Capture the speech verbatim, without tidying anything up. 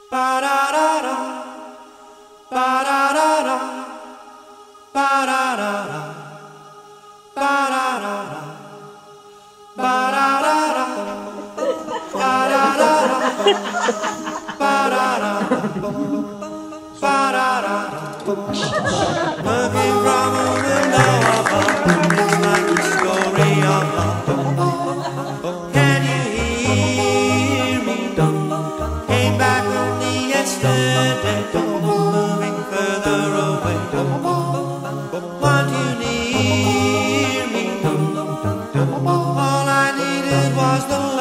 Ba-da-da-da, ba-da-da-da, ba-da-da-da, ba-da-da-da, ba-da-da-da, ba-da-da-da, ba-da-da-da, ba-da-da-da. Looking from a window above, it's like a story of love. Can you hear me? Came back only yesterday, moving further away. Want you near me? All I needed was the